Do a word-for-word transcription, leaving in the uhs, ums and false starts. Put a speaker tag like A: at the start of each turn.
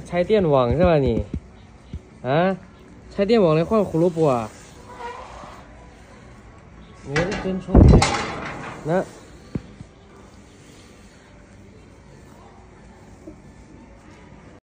A: ใช้เตี้ยนหวังใช่ป่ะนี่ฮะใช้เตี้ยนหวังในความคุรุปัวนี่เป็นช่วงนะ